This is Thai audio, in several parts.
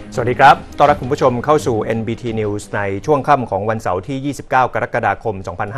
สวัสดีครับต้อนรับคุณผู้ชมเข้าสู่ NBT News ในช่วงค่ำของวันเสาร์ที่ 29 กรกฎาคม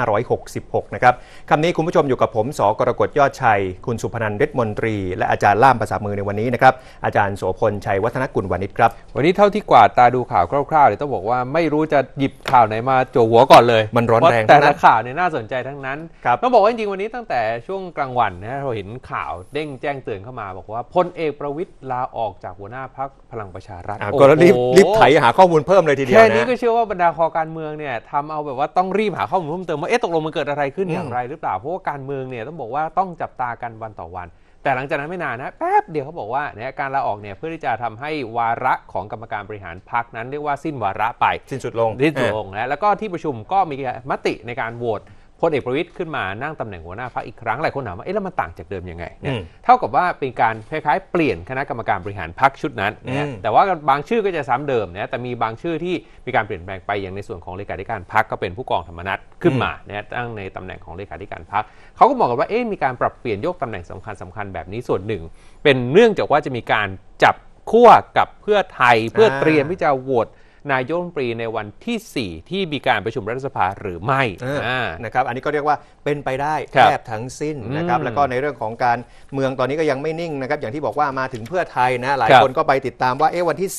2566 นะครับค่ำนี้คุณผู้ชมอยู่กับผมส.กรกฎยอดชัยคุณสุพนันท์ฤทธิ์มนตรีและอาจารย์ล่ามภาษามือในวันนี้นะครับอาจารย์โสพลชัยวัฒนกุลวานิชครับวันนี้เท่าที่กวาดตาดูข่าวคร่าวๆเลยต้องบอกว่าไม่รู้จะหยิบข่าวไหนมาโจหัวก่อนเลยมันร้อนแรงแต่ละข่าวเนี่ยน่าสนใจทั้งนั้นครับต้องบอกว่าจริงๆวันนี้ตั้งแต่ช่วงกลางวันนะเราเห็นข่าวเด้งแจ้งเตือนเข้ามาบอกว่าพลเอกประวิตรลาออกจากหัวหน้าพรรคพลังประชารัฐก็รีบไถหาข้อมูลเพิ่มเลยทีเดียวแค่นี้ก็เชื่อว่าบรรดาคอการเมืองเนี่ยทำเอาแบบว่าต้องรีบหาข้อมูลเพิ่มเติมว่าตกลงมันเกิดอะไรขึ้นอย่างไรหรือเปล่าเพราะว่าการเมืองเนี่ยต้องบอกว่าต้องจับตากันวันต่อวันแต่หลังจากนั้นไม่นานนะแป๊บเดียวเขาบอกว่าเนี่ยการลาออกเนี่ยเพื่อที่จะทำให้วาระของกรรมการบริหารพรรคนั้นเรียกว่าสิ้นวาระไปสิ้นสุดลงนะแล้วก็ที่ประชุมก็มีมติในการโหวตพลเอกประวิตรขึ้นมานั่งตำแหน่งหัวหน้าพรรคอีกครั้งหลายคนถามว่าแล้วมันต่างจากเดิมยังไงเนี่ยเท่ากับว่าเป็นการคล้ายๆเปลี่ยนคณะกรรมการบริหารพรรคชุดนั้นนะแต่ว่าบางชื่อก็จะซ้ำเดิมนะแต่มีบางชื่อที่มีการเปลี่ยนแปลงไปอย่างในส่วนของเลขาธิการพรรคก็เป็นผู้กองธรรมนัสขึ้นมานะตั้งในตำแหน่งของเลขาธิการพรรคเขาก็บอกกันว่ามีการปรับเปลี่ยนโยกตำแหน่งสำคัญแบบนี้ส่วนหนึ่งเป็นเนื่องจากว่าจะมีการจับขั้วกับเพื่อไทยเพื่อเตรียมที่จะโหวตนายกรัฐมนตรีในวันที่4ที่มีการประชุมรัฐสภาหรือไม่นะครับอันนี้ก็เรียกว่าเป็นไปได้แทบทั้งสิ้นนะครับแล้วก็ในเรื่องของการเมืองตอนนี้ก็ยังไม่นิ่งนะครับอย่างที่บอกว่ามาถึงเพื่อไทยนะหลายคนก็ไปติดตามว่าวันที่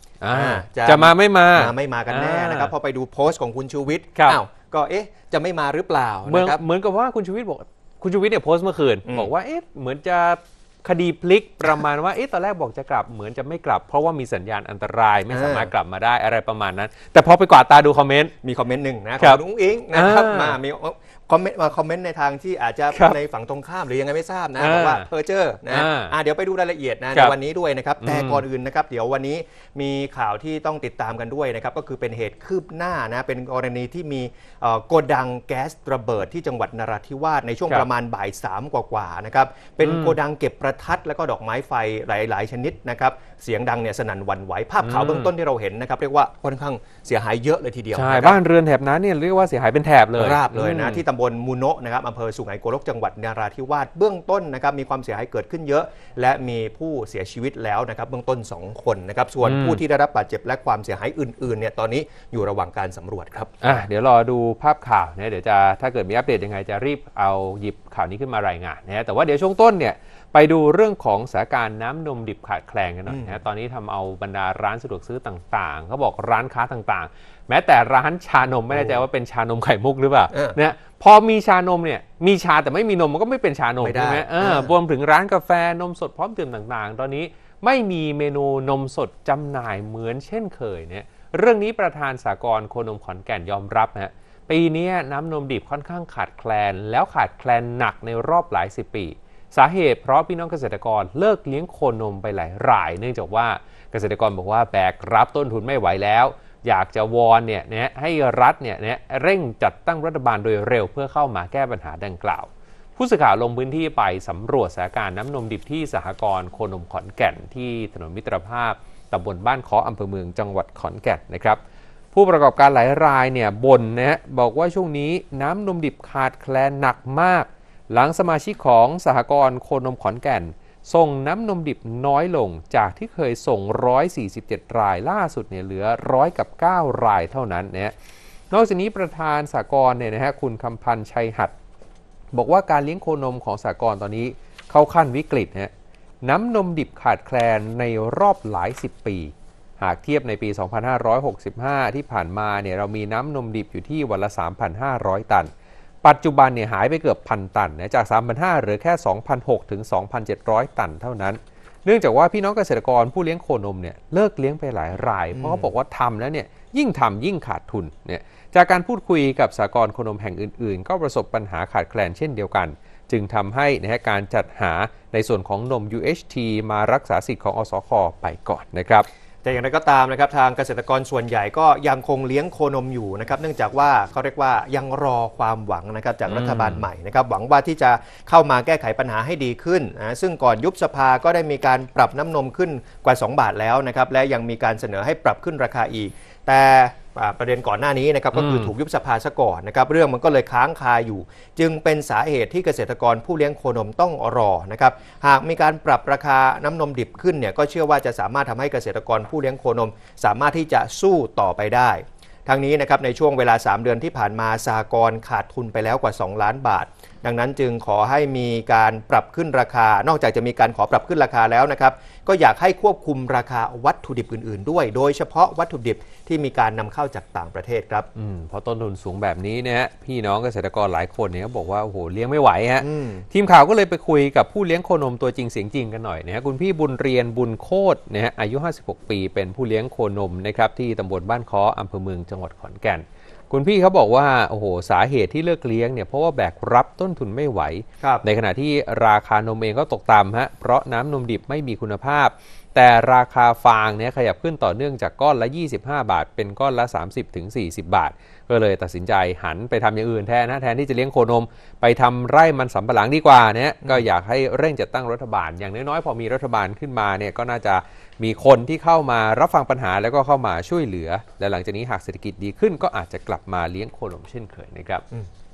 10 จะมาไม่มากันแน่นะครับพอไปดูโพสต์ของคุณชูวิทย์ก็จะไม่มาหรือเปล่านะครับเหมือนกับว่าคุณชูวิทย์บอกคุณชูวิทย์เนี่ยโพสต์เมื่อคืนบอกว่าเหมือนจะคดีพลิกประมาณว่าตอนแรกบอกจะกลับเหมือนจะไม่กลับเพราะว่ามีสัญญาณอันตรายไม่สามารถกลับมาได้อะไรประมาณนั้นแต่พอไปกวาดตาดูคอมเมนต์มีคอมเมนต์หนึ่งนะของลุงอิงนะครับมีคอมเมนต์ในทางที่อาจจะในฝั่งตรงข้ามหรือยังไงไม่ทราบนะบอกว่าเพอเจอร์นะเดี๋ยวไปดูรายละเอียดนะในวันนี้ด้วยนะครับแต่ก่อนอื่นนะครับเดี๋ยววันนี้มีข่าวที่ต้องติดตามกันด้วยนะครับก็คือเป็นเหตุคืบหน้านะเป็นกรณีที่มีโกดังแก๊สระเบิดที่จังหวัดนราธิวาสในช่วงประมาณบ่าย3กว่านะครับเป็นโกดังเก็บประทัดแล้วก็ดอกไม้ไฟหลายชนิดนะครับเสียงดังเนี่ยสนั่นหวั่นไหวภาพข่าวเบื้องต้นที่เราเห็นนะครับเรียกว่าค่อนข้างเสียหายเยอะเลยทีเดียวใช่บ้านเรือนแถบนั้นเนี่ยเรียกว่าเสียหายเป็นแถบเลยราบเลยนะที่ตำบลมูโนะนะครับอำเภอสุไหงโกลกจังหวัดนราธิวาสเบื้องต้นนะครับมีความเสียหายเกิดขึ้นเยอะและมีผู้เสียชีวิตแล้วนะครับเบื้องต้น2คนนะครับส่วนผู้ที่ได้รับบาดเจ็บและความเสียหายอื่นๆเนี่ยตอนนี้อยู่ระหว่างการสำรวจครับเดี๋ยวรอดูภาพข่าวเนี่ยเดี๋ยวจะถ้าเกิดมีอัปเดตยังไงจะรีบเอาหยิบข่าวนี้ขึ้นมารายงานนะแต่ว่าเดี๋ยวช่วงต้นเนี่ยไปดูเรื่องของสถานการณ์น้ำนมดิบขาดแคลนกันหน่อยนะตอนนี้ทำเอาบรรดาร้านสะดวกซื้อต่างๆเขาบอกร้านค้าต่างๆแม้แต่ร้านชานมไม่แน่ใจว่าเป็นชานมไข่มุกหรือเปล่าเนี่ยพอมีชานมเนี่ยมีชาแต่ไม่มีนมมันก็ไม่เป็นชานมใช่ไหมรวมถึงร้านกาแฟนมสดพร้อมดื่มต่างๆตอนนี้ไม่มีเมนูนมสดจำหน่ายเหมือนเช่นเคยเนี่ยเรื่องนี้ประธานสหกรณ์โคนมขอนแก่นยอมรับนะปีนี้น้ำนมดิบค่อนข้างขาดแคลนแล้วขาดแคลนหนักในรอบหลายสิบปีสาเหตุเพราะพี่น้องเกษตรกรเลิกเลี้ยงโคนมไปหลายรายเนื่องจากว่าเกษตรกรบอกว่าแบกรับต้นทุนไม่ไหวแล้วอยากจะวอนเนี่ยให้รัฐเนี่ยเร่งจัดตั้งรัฐบาลโดยเร็วเพื่อเข้ามาแก้ปัญหาดังกล่าวผู้สื่อข่าวลงพื้นที่ไปสำรวจสถานการณ์น้ำนมดิบที่สหกรณ์โคนมขอนแก่นที่ถนนมิตรภาพตำบลบ้านค้ออำเภอเมืองจังหวัดขอนแก่นนะครับผู้ประกอบการหลายรายเนี่ยบ่นนะบอกว่าช่วงนี้น้ำนมดิบขาดแคลนหนักมากหลังสมาชิกของสหกรณ์โคนมขอนแก่นส่งน้ำนมดิบน้อยลงจากที่เคยส่ง147รายล่าสุดเนี่ยเหลือ109รายเท่านั้นนะนอกจากนี้ประธานสหกรณ์เนี่ยนะฮะคุณคำพันธ์ชัยหัตถ์บอกว่าการเลี้ยงโคนมของสหกรณ์ตอนนี้เข้าขั้นวิกฤตนะน้ำนมดิบขาดแคลนในรอบหลายสิบปีหากเทียบในปี2565ที่ผ่านมาเนี่ยเรามีน้ำนมดิบอยู่ที่วันละ 3,500 ตันปัจจุบันเนี่ยหายไปเกือบ 1,000 ตันนะจาก 3,500 เหลือแค่ 2,600 ถึง 2,700 ตันเท่านั้นเนื่องจากว่าพี่น้องเกษตรกรผู้เลี้ยงโคนมเนี่ยเลิกเลี้ยงไปหลายรายเพราะเขาบอกว่าทำแล้วเนี่ยยิ่งทำยิ่งขาดทุนเนี่ยจากการพูดคุยกับสหกรณ์โคนมแห่งอื่นๆก็ประสบปัญหาขาดแคลนเช่นเดียวกันจึงทำให้การจัดหาในส่วนของนม UHT มารักษาสิทธิ์ของอสค.ไปก่อนนะครับแต่อย่างไรก็ตามนะครับทางเกษตรกรส่วนใหญ่ก็ยังคงเลี้ยงโคนมอยู่นะครับเนื่องจากว่าเขาเรียกว่ายังรอความหวังนะครับจากรัฐบาลใหม่นะครับหวังว่าที่จะเข้ามาแก้ไขปัญหาให้ดีขึ้นนะซึ่งก่อนยุบสภาก็ได้มีการปรับน้ำนมขึ้นกว่า2 บาทแล้วนะครับและยังมีการเสนอให้ปรับขึ้นราคาอีกแต่ประเด็นก่อนหน้านี้นะครับก็คือถูกยุบสภาซะก่อนนะครับเรื่องมันก็เลยค้างคาอยู่จึงเป็นสาเหตุที่เกษตรกรผู้เลี้ยงโคนมต้องรอนะครับหากมีการปรับราคาน้ำนมดิบขึ้นเนี่ยก็เชื่อว่าจะสามารถทำให้เกษตรกรผู้เลี้ยงโคนมสามารถที่จะสู้ต่อไปได้ทั้งนี้นะครับในช่วงเวลา3 เดือนที่ผ่านมาสหกรณ์ขาดทุนไปแล้วกว่า2 ล้านบาทดังนั้นจึงขอให้มีการปรับขึ้นราคานอกจากจะมีการขอปรับขึ้นราคาแล้วนะครับก็อยากให้ควบคุมราคาวัตถุดิบอื่นๆด้วยโดยเฉพาะวัตถุดิบที่มีการนำเข้าจากต่างประเทศครับเพราะต้นทุนสูงแบบนี้เนี่ยพี่น้องเกษตรกรหลายคนเนี่ยบอกว่าโอ้โหเลี้ยงไม่ไหวฮะทีมข่าวก็เลยไปคุยกับผู้เลี้ยงโคนมตัวจริงเสียงจริงกันหน่อยนะฮะคุณพี่บุญเรียนบุญโคตรนะฮะอายุ56 ปีเป็นผู้เลี้ยงโคนมนะครับที่ตำบลบ้านค้ออำเภอเมืองจังหวัดขอนแก่นคุณพี่เขาบอกว่าโอ้โหสาเหตุที่เลิกเลี้ยงเนี่ยเพราะว่าแบกรับต้นทุนไม่ไหวในขณะที่ราคานมเองก็ตกต่ำฮะเพราะน้ำนมดิบไม่มีคุณภาพแต่ราคาฟางเนี่ยขยับขึ้นต่อเนื่องจากก้อนละ25 บาทเป็นก้อนละ 30-40 บาทก็เลยตัดสินใจหันไปทำอย่างอื่นแทนแทนที่จะเลี้ยงโคนมไปทำไร่มันสำปะหลังดีกว่าเนี่ยก็อยากให้เร่งจัดตั้งรัฐบาลอย่างน้อยๆพอมีรัฐบาลขึ้นมาเนี่ยก็น่าจะมีคนที่เข้ามารับฟังปัญหาแล้วก็เข้ามาช่วยเหลือและหลังจากนี้หากเศรษฐกิจดีขึ้นก็อาจจะกลับมาเลี้ยงโคนมเช่นเคยนะครับ